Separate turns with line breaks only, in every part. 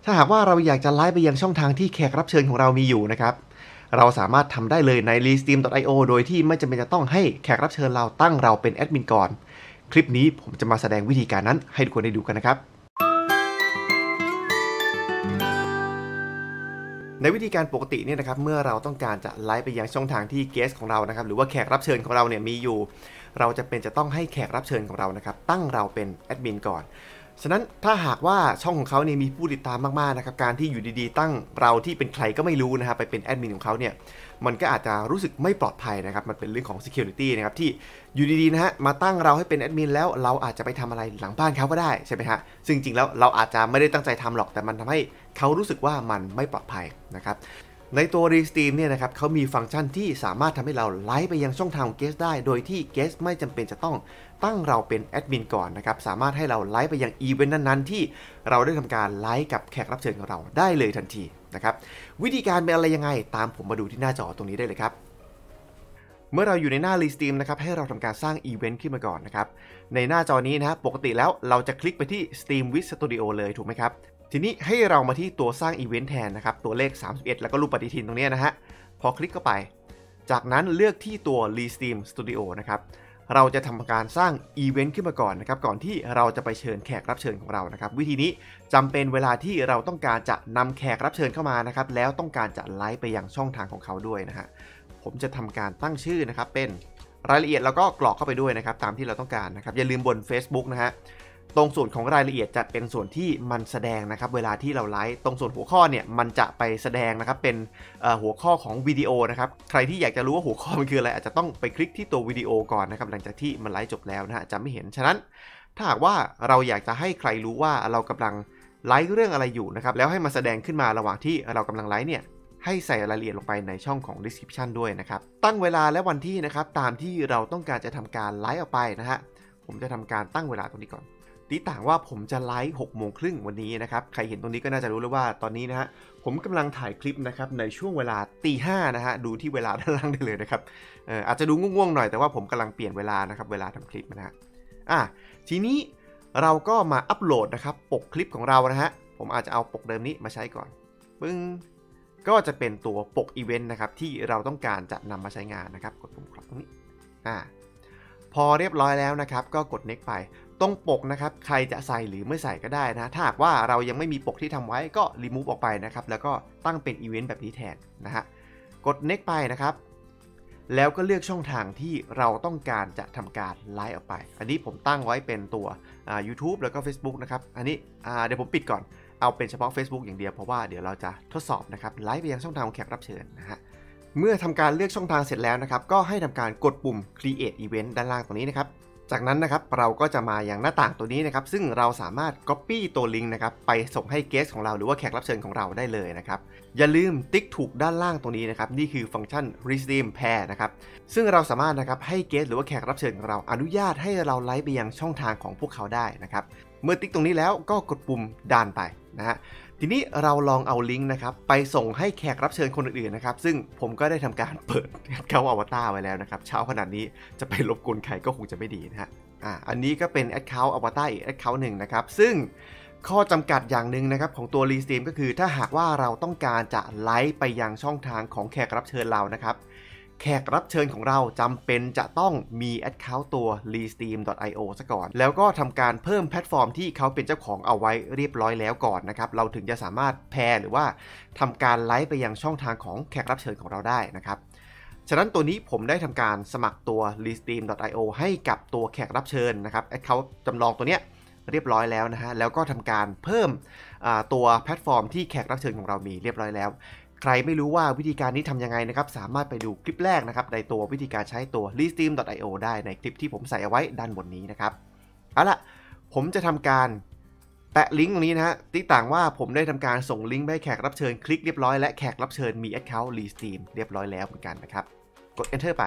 ถ้าหากว่าเราอยากจะไลฟ์ไปยังช่องทางที่แขกรับเชิญของเรามีอยู่นะครับเราสามารถทำได้เลยใน Restream.io โดยที่ไม่จำเป็นจะต้องให้แขกรับเชิญเราตั้งเราเป็นแอดมินก่อนคลิปนี้ผมจะมาแสดงวิธีการนั้นให้ทุกคนได้ดูกันนะครับในวิธีการปกติเนี่ยนะครับเมื่อเราต้องการจะไลฟ์ไปยังช่องทางที่เกสของเรานะครับหรือว่าแขกรับเชิญของเราเนี่ยมีอยู่เราจะเป็นจะต้องให้แขกรับเชิญของเรานะครับตั้งเราเป็นแอดมินก่อนฉะนั้นถ้าหากว่าช่องของเขาเนี่ยมีผู้ติดตามมากๆนะครับการที่อยู่ดีๆตั้งเราที่เป็นใครก็ไม่รู้นะครับไปเป็นแอดมินของเขาเนี่ยมันก็อาจจะรู้สึกไม่ปลอดภัยนะครับมันเป็นเรื่องของ security นะครับที่อยู่ดีๆนะฮะมาตั้งเราให้เป็นแอดมินแล้วเราอาจจะไปทำอะไรหลังบ้านเขาก็ได้ใช่ไหมฮะซึ่งจริงแล้วเราอาจจะไม่ได้ตั้งใจทำหรอกแต่มันทำให้เขารู้สึกว่ามันไม่ปลอดภัยนะครับในตัว Restream เนี่ยนะครับเขามีฟังก์ชันที่สามารถทำให้เราไลฟ์ไปยังช่องทางของเกสได้โดยที่เกสไม่จำเป็นจะต้องตั้งเราเป็นแอดมินก่อนนะครับสามารถให้เราไลฟ์ไปยังอีเวนต์นั้นๆที่เราได้ทำการไลฟ์กับแขกรับเชิญของเราได้เลยทันทีนะครับวิธีการเป็นอะไรยังไงตามผมมาดูที่หน้าจอตรงนี้ได้เลยครับเมื่อเราอยู่ในหน้า Restream นะครับให้เราทำการสร้างอีเวนต์ขึ้นมาก่อนนะครับในหน้าจอนี้นะปกติแล้วเราจะคลิกไปที่ Stream with Studio เลยถูกไหมครับทีนี้ให้เรามาที่ตัวสร้างอีเวนต์แทนนะครับตัวเลข31แล้วก็รูปปฏิทินตรงนี้นะฮะพอคลิกเข้าไปจากนั้นเลือกที่ตัว Restream Studio นะครับเราจะทำการสร้างอีเวนต์ขึ้นมาก่อนนะครับก่อนที่เราจะไปเชิญแขกรับเชิญของเรานะครับวิธีนี้จำเป็นเวลาที่เราต้องการจะนำแขกรับเชิญเข้ามานะครับแล้วต้องการจะไลฟ์ไปยังช่องทางของเขาด้วยนะฮะผมจะทำการตั้งชื่อนะครับเป็นรายละเอียดแล้วก็กรอกเข้าไปด้วยนะครับตามที่เราต้องการนะครับอย่าลืมบน Facebook นะฮะตรงส่วนของรายละเอียดจะเป็นส่วนที่มันแสดงนะครับเวลาที่เราไลฟ์ตรงส่วนหัวข้อเนี่ยมันจะไปแสดงนะครับเป็นหัวข้อของวิดีโอนะครับใครที่อยากจะรู้ว่าหัวข้อมันคืออะไรอาจจะต้องไปคลิกที่ตัววิดีโอก่อนนะครับหลังจากที่มันไลฟ์จบแล้วนะฮะจะไม่เห็นฉะนั้นถ้าหากว่าเราอยากจะให้ใครรู้ว่าเรากำลังไลฟ์เรื่องอะไรอยู่นะครับแล้วให้มันแสดงขึ้นมาระหว่างที่เรากำลังไลฟ์เนี่ยให้ใส่รายละเอียดลงไปในช่องของ description ด้วยนะครับตั้งเวลาและวันที่นะครับตามที่เราต้องการจะทำการไลฟ์ออกไปนะฮะผมจะทำการตั้งเวลาตรงนี้ก่อนตีต่างว่าผมจะไลฟ์6:30 วันนี้นะครับใครเห็นตรงนี้ก็น่าจะรู้แล้วว่าตอนนี้นะฮะผมกำลังถ่ายคลิปนะครับในช่วงเวลา 5:00 นะฮะดูที่เวลาด้านล่างได้เลยนะครับอาจจะดูง่วงๆหน่อยแต่ว่าผมกำลังเปลี่ยนเวลานะครับเวลาทำคลิปนะฮะทีนี้เราก็มาอัปโหลดนะครับปกคลิปของเรานะฮะผมอาจจะเอาปกเดิมนี้มาใช้ก่อนปึ้งก็จะเป็นตัวปกอีเวนต์นะครับที่เราต้องการจะนำมาใช้งานนะครับกดปุ่มคลิกตรงนี้พอเรียบร้อยแล้วนะครับก็กด next ไปตรงปกนะครับใครจะใส่หรือไม่ใส่ก็ได้นะถ้าหากว่าเรายังไม่มีปกที่ทำไว้ก็ remove ออกไปนะครับแล้วก็ตั้งเป็นอีเวนต์แบบนี้แทนนะฮะกด next ไปนะครับแล้วก็เลือกช่องทางที่เราต้องการจะทำการไลฟ์ออกไปอันนี้ผมตั้งไว้เป็นตัวYouTube แล้วก็ Facebook นะครับอันนี้เดี๋ยวผมปิดก่อนเอาเป็นเฉพาะ Facebook อย่างเดียวเพราะว่าเดี๋ยวเราจะทดสอบนะครับไลฟ์ไปยังช่องทางของแขกรับเชิญนะฮะเมื่อทำการเลือกช่องทางเสร็จแล้วนะครับก็ให้ทำการกดปุ่ม create event ด้านล่างตรงนี้นะครับจากนั้นนะครับเราก็จะมาอย่างหน้าต่างตัวนี้นะครับซึ่งเราสามารถ copy ตัวลิงก์นะครับไปส่งให้เกสของเราหรือว่าแขกรับเชิญของเราได้เลยนะครับอย่าลืมติ๊กถูกด้านล่างตรงนี้นะครับนี่คือฟังก์ชัน Restream Pair นะครับซึ่งเราสามารถนะครับให้เกสหรือว่าแขกรับเชิญของเราอนุญาตให้เราไลฟ์ไปยังช่องทางของพวกเขาได้นะครับเมื่อติ๊กตรงนี้แล้วก็กดปุ่มดันไปนะฮะทีนี้เราลองเอาลิงก์นะครับไปส่งให้แขกรับเชิญคนอื่นๆนะครับซึ่งผมก็ได้ทำการเปิดเขาอวตารไว้แล้วนะครับเช้าขนาดนี้จะไปรบกวนใครก็คงจะไม่ดีนะฮะอันนี้ก็เป็น Account Avatar อีก Account หนึ่งนะครับซึ่งข้อจำกัดอย่างหนึ่งนะครับของตัว Restream ก็คือถ้าหากว่าเราต้องการจะไลฟ์ไปยังช่องทางของแขกรับเชิญเรานะครับแขกรับเชิญของเราจำเป็นจะต้องมี Account ตัว Restream.io ซะก่อนแล้วก็ทำการเพิ่มแพลตฟอร์มที่เขาเป็นเจ้าของเอาไว้เรียบร้อยแล้วก่อนนะครับเราถึงจะสามารถแพร์หรือว่าทำการไลฟ์ไปยังช่องทางของแขกรับเชิญของเราได้นะครับฉะนั้นตัวนี้ผมได้ทำการสมัครตัว Restream.io ให้กับตัวแขกรับเชิญนะครับ Account จำลองตัวเนี้ยเรียบร้อยแล้วนะฮะแล้วก็ทำการเพิ่มตัวแพลตฟอร์มที่แขกรับเชิญของเรามีเรียบร้อยแล้วใครไม่รู้ว่าวิธีการนี้ทำยังไงนะครับสามารถไปดูคลิปแรกนะครับในตัววิธีการใช้ตัว Restream.io ได้ในคลิปที่ผมใส่เอาไว้ด้านบนนี้นะครับเอาล่ะผมจะทำการแปะลิงก์ตรงนี้นะฮะติ๊กต่างว่าผมได้ทำการส่งลิงก์ไปให้แขกรับเชิญคลิกเรียบร้อยและแขกรับเชิญมี Account Restream เรียบร้อยแล้วเหมือนกันนะครับกด Enter ไป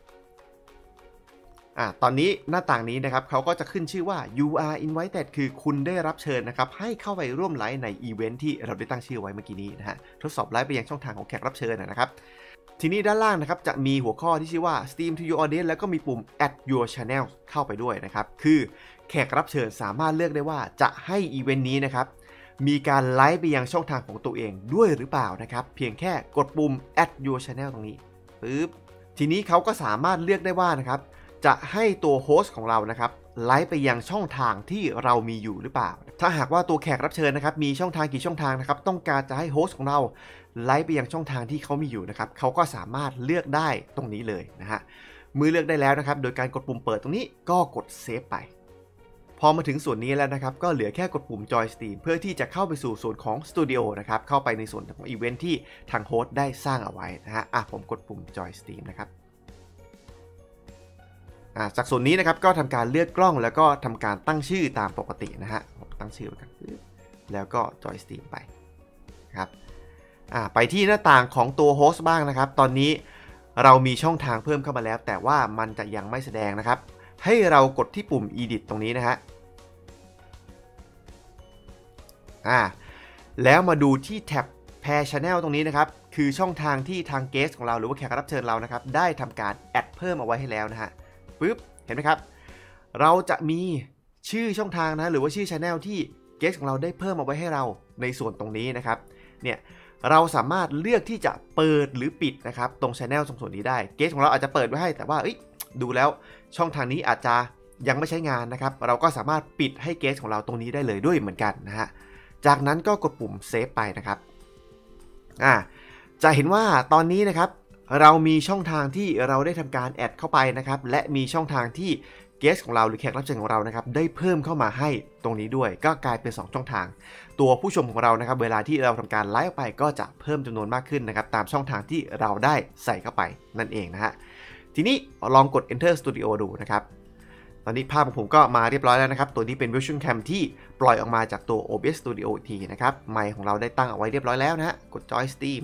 ตอนนี้หน้าต่างนี้นะครับเขาก็จะขึ้นชื่อว่า you are invited คือคุณได้รับเชิญนะครับให้เข้าไปร่วมไลฟ์ในอีเวนท์ที่เราได้ตั้งชื่อไว้เมื่อกี้นี้นะฮะทดสอบไลฟ์ไปยังช่องทางของแขกรับเชิญนะครับทีนี้ด้านล่างนะครับจะมีหัวข้อที่ชื่อว่า Stream to your audience แล้วก็มีปุ่ม add your channel เข้าไปด้วยนะครับคือแขกรับเชิญสามารถเลือกได้ว่าจะให้อีเวนท์นี้นะครับมีการไลฟ์ไปยังช่องทางของตัวเองด้วยหรือเปล่านะครับเพียงแค่กดปุ่ม add your channel ตรงนี้ปึ๊บทีนี้เขาก็สามารถเลือกได้ว่านะครับจะให้ตัวโฮสต์ของเรานะครับไลฟ์ไปยังช่องทางที่เรามีอยู่หรือเปล่าถ้าหากว่าตัวแขกรับเชิญนะครับมีช่องทางกี่ช่องทางนะครับต้องการจะให้โฮสต์ของเราไลฟ์ไปยังช่องทางที่เขามีอยู่นะครับเขาก็สามารถเลือกได้ตรงนี้เลยนะฮะเมื่อเลือกได้แล้วนะครับโดยการกดปุ่มเปิดตรงนี้ก็กดเซฟไปพอมาถึงส่วนนี้แล้วนะครับก็เหลือแค่กดปุ่ม Join Stream เพื่อที่จะเข้าไปสู่ส่วนของสตูดิโอนะครับเข้าไปในส่วนของอีเวนท์ที่ทางโฮสต์ได้สร้างเอาไว้นะฮะผมกดปุ่ม Join Stream นะครับจากส่วนนี้นะครับก็ทำการเลือกกล้องแล้วก็ทำการตั้งชื่อตามปกตินะฮะตั้งชื่อไว้กันแล้วก็ Join Stream ไปครับไปที่หน้าต่างของตัวโฮสต์บ้างนะครับตอนนี้เรามีช่องทางเพิ่มเข้ามาแล้วแต่ว่ามันจะยังไม่แสดงนะครับให้เรากดที่ปุ่ม Edit ตรงนี้นะฮะแล้วมาดูที่แท็บ Pair Channel ตรงนี้นะครับคือช่องทางที่ทางเกสของเราหรือว่าแขกรับเชิญเรานะครับได้ทำการแอดเพิ่มเอาไว้ให้แล้วนะฮะปึ๊บเห็นไหมครับเราจะมีชื่อช่องทางนะหรือว่าชื่อ Channel ที่เกสของเราได้เพิ่มเอาไว้ให้เราในส่วนตรงนี้นะครับเนี่ยเราสามารถเลือกที่จะเปิดหรือปิดนะครับตรง Channel ตรงส่วนนี้ได้เกสของเราอาจจะเปิดไว้ให้แต่ว่าดูแล้วช่องทางนี้อาจจะยังไม่ใช้งานนะครับเราก็สามารถปิดให้เกสของเราตรงนี้ได้เลยด้วยเหมือนกันนะฮะจากนั้นก็กดปุ่มเซฟไปนะครับจะเห็นว่าตอนนี้นะครับเรามีช่องทางที่เราได้ทำการแอดเข้าไปนะครับและมีช่องทางที่เกสของเราหรือแขกรับเชิญของเรานะครับได้เพิ่มเข้ามาให้ตรงนี้ด้วยก็กลายเป็น2ช่องทางตัวผู้ชมของเรานะครับเวลาที่เราทำการไลฟ์ไปก็จะเพิ่มจำนวนมากขึ้นนะครับตามช่องทางที่เราได้ใส่เข้าไปนั่นเองนะฮะทีนี้ลองกด Enter Studio ดูนะครับตอนนี้ภาพของผมก็มาเรียบร้อยแล้วนะครับตัวนี้เป็น Vision Cam ที่ปล่อยออกมาจากตัว OBS Studio อีกทีนะครับไมค์ของเราได้ตั้งเอาไว้เรียบร้อยแล้วนะฮะกด Join Stream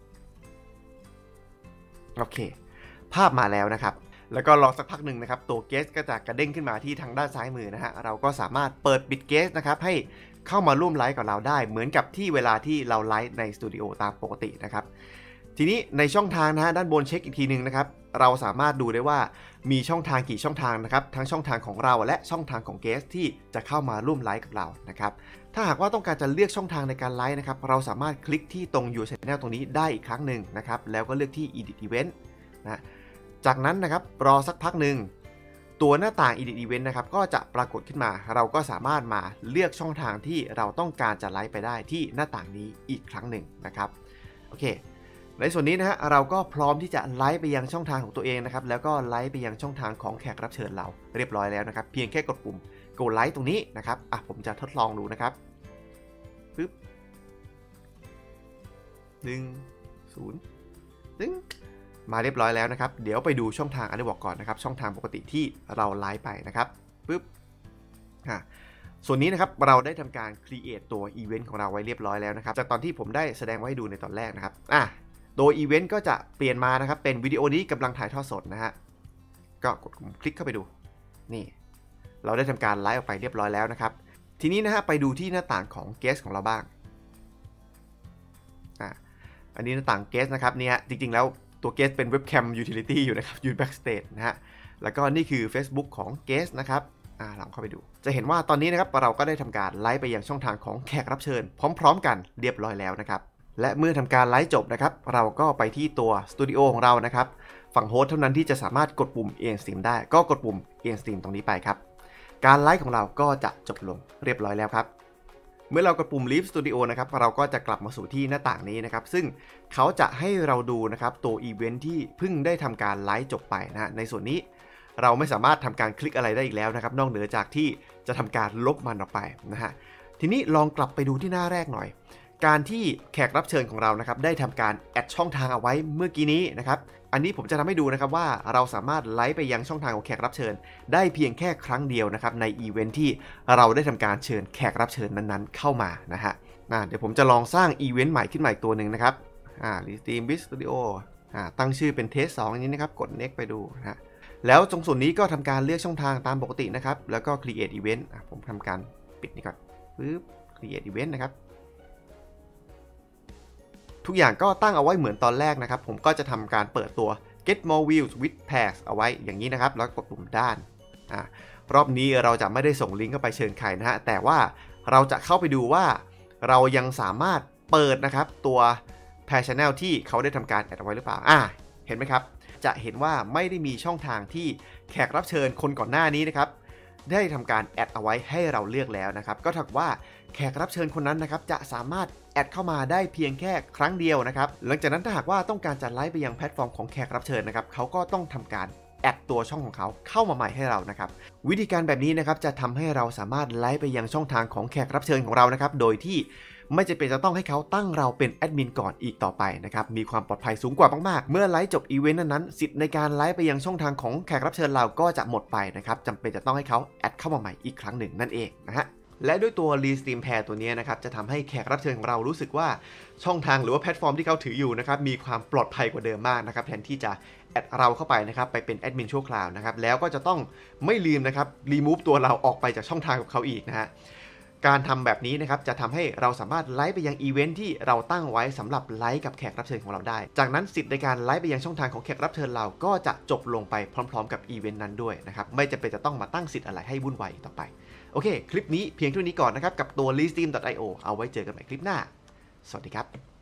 โอเคภาพมาแล้วนะครับแล้วก็รอสักพักหนึ่งนะครับตัวเกสก็จะกระเด้งขึ้นมาที่ทางด้านซ้ายมือนะฮะเราก็สามารถเปิดปิดเกสนะครับให้เข้ามาร่วมไลฟ์กับเราได้เหมือนกับที่เวลาที่เราไลฟ์ในสตูดิโอตามปกตินะครับทีนี้ในช่องทางนะฮะด้านบนเช็คอีกทีนึงนะครับเราสามารถดูได้ว่ามีช่องทางกี่ช่องทางนะครับทั้งช่องทางของเราและช่องทางของเกสที่จะเข้ามาร่วมไลฟ์กับเรานะครับถ้าหากว่าต้องการจะเลือกช่องทางในการไลฟ์นะครับเราสามารถคลิกที่ตรง Your Channel ตรงนี้ได้อีกครั้งหนึ่งนะครับแล้วก็เลือกที่ Edit Event นะจากนั้นนะครับรอสักพักหนึ่งตัวหน้าต่าง Edit Event นะครับก็จะปรากฏขึ้นมาเราก็สามารถมาเลือกช่องทางที่เราต้องการจะไลฟ์ไปได้ที่หน้าต่างนี้อีกครั้งหนึ่งนะครับโอเคในส่วนนี้นะฮะเราก็พร้อมที่จะไลฟ์ไปยังช่องทางของตัวเองนะครับแล้วก็ไลฟ์ไปยังช่องทางของแขกรับเชิญเราเรียบร้อยแล้วนะครับเพียงแค่กดปุ่ม Go Live ตรงนี้นะครับผมจะทดลองดูนะครับปึ๊บมาเรียบร้อยแล้วนะครับเดี๋ยวไปดูช่องทางอันนี้บอกก่อนนะครับช่องทางปกติที่เราไลฟ์ไปนะครับปึ๊บส่วนนี้นะครับเราได้ทำการ create ตัวอีเวนต์ของเราไว้เรียบร้อยแล้วนะครับจากตอนที่ผมได้แสดงไว้ให้ดูในตอนแรกนะครับโดยอีเวนต์ก็จะเปลี่ยนมานะครับเป็นวิดีโอนี้กำลังถ่ายทอดสดนะฮะก็กดคลิกเข้าไปดูนี่เราได้ทำการไลฟ์ออกไปเรียบร้อยแล้วนะครับทีนี้นะฮะไปดูที่หน้าต่างของเกสของเราบ้างอันนี้หน้าต่างเกสนะครับเนี่ยจริงๆแล้วตัวเกสเป็นเว็บแคม utility อยู่นะครับอยู่ backstage นะฮะแล้วก็นี่คือ Facebook ของเกสนะครับลองเข้าไปดูจะเห็นว่าตอนนี้นะครับเราก็ได้ทำการไลฟ์ไปยังช่องทางของแขกรับเชิญพร้อมๆกันเรียบร้อยแล้วนะครับและเมื่อทำการไลฟ์จบนะครับเราก็ไปที่ตัวสตูดิโอของเรานะครับฝั่งโฮสต์เท่านั้นที่จะสามารถกดปุ่ม End Stream ได้ก็กดปุ่ม End Stream ตรงนี้ไปครับการไลฟ์ของเราก็จะจบลงเรียบร้อยแล้วครับเมื่อเรากดปุ่ม Leave Studio นะครับเราก็จะกลับมาสู่ที่หน้าต่างนี้นะครับซึ่งเขาจะให้เราดูนะครับตัวอีเวนท์ที่เพิ่งได้ทำการไลฟ์จบไปนะในส่วนนี้เราไม่สามารถทำการคลิกอะไรได้อีกแล้วนะครับนอกเหนือจากที่จะทำการลบมันออกไปนะฮะทีนี้ลองกลับไปดูที่หน้าแรกหน่อยการที่แขกรับเชิญของเรานะครับได้ทำการแอดช่องทางเอาไว้เมื่อกี้นี้นะครับอันนี้ผมจะทำให้ดูนะครับว่าเราสามารถไลฟ์ไปยังช่องทางของแขกรับเชิญได้เพียงแค่ครั้งเดียวนะครับในอีเวนท์ที่เราได้ทำการเชิญแขกรับเชิญนั้นๆเข้ามานะฮะเดี๋ยวผมจะลองสร้างอีเวนต์ใหม่ขึ้นมาอีกตัวหนึ่งนะครับRestream Biz Studio ตั้งชื่อเป็นเทส2อย่างนี้นะครับกด Next ไปดูนะฮะแล้วตรงส่วนนี้ก็ทำการเลือกช่องทางตามปกตินะครับแล้วก็ Create Event ผมทำการปิดนี่ก่อนปึ๊บ Create Event นะครับทุกอย่างก็ตั้งเอาไว้เหมือนตอนแรกนะครับผมก็จะทำการเปิดตัว Get More Views with Pairs เอาไว้อย่างนี้นะครับแล้วกดปุ่มด้านรอบนี้เราจะไม่ได้ส่งลิงก์เข้าไปเชิญใครนะฮะแต่ว่าเราจะเข้าไปดูว่าเรายังสามารถเปิดนะครับตัว Pair Channel ที่เขาได้ทำการแอดเอาไว้หรือเปล่าเห็นไหมครับจะเห็นว่าไม่ได้มีช่องทางที่แขกรับเชิญคนก่อนหน้านี้นะครับได้ทำการแอดเอาไว้ให้เราเลือกแล้วนะครับก็ถือว่าแขกรับเชิญคนนั้นนะครับจะสามารถแอดเข้ามาได้เพียงแค่ครั้งเดียวนะครับหลังจากนั้นถ้าหากว่าต้องการจะไลฟ์ไปยังแพลตฟอร์มของแขกรับเชิญนะครับเขาก็ต้องทำการแอดตัวช่องของเขาเข้ามาใหม่ให้เรานะครับวิธีการแบบนี้นะครับจะทำให้เราสามารถไลฟ์ไปยังช่องทางของแขกรับเชิญของเรานะครับโดยที่ไม่จำเป็นจะต้องให้เขาตั้งเราเป็นแอดมินก่อนอีกต่อไปนะครับมีความปลอดภัยสูงกว่ามากๆเมื่อไลฟ์จบอีเวนต์นั้นสิทธิ์ในการไลฟ์ไปยังช่องทางของแขกรับเชิญเราก็จะหมดไปนะครับจำเป็นจะต้องให้เขาแอดเข้ามาใหม่อีกครั้งหนึ่งนั่นเองนะฮะและด้วยตัว Restream Pair ตัวนี้นะครับจะทำให้แขกรับเชิญของเรารู้สึกว่าช่องทางหรือว่าแพลตฟอร์มที่เขาถืออยู่นะครับมีความปลอดภัยกว่าเดิมมากนะครับแทนที่จะแอดเราเข้าไปนะครับไปเป็นแอดมินชั่วคราวนะครับแล้วก็จะต้องไม่ลืมนะครับรีมูฟตัวเราออกไปจากช่องทางของเขาอีกนะฮะการทำแบบนี้นะครับจะทำให้เราสามารถไลฟ์ไปยังอีเวนท์ที่เราตั้งไว้สำหรับไลฟ์กับแขกรับเชิญของเราได้จากนั้นสิทธิ์ในการไลฟ์ไปยังช่องทางของแขกรับเชิญเราก็จะจบลงไปพร้อมๆกับอีเวนต์นั้นด้วยนะครับไม่จำเป็นจะต้องมาตั้งสิทธิ์อะไรให้วุ่นวายต่อไปโอเคคลิปนี้เพียงเท่านี้ก่อนนะครับกับตัว Restream.io เอาไว้เจอกันใหม่คลิปหน้าสวัสดีครับ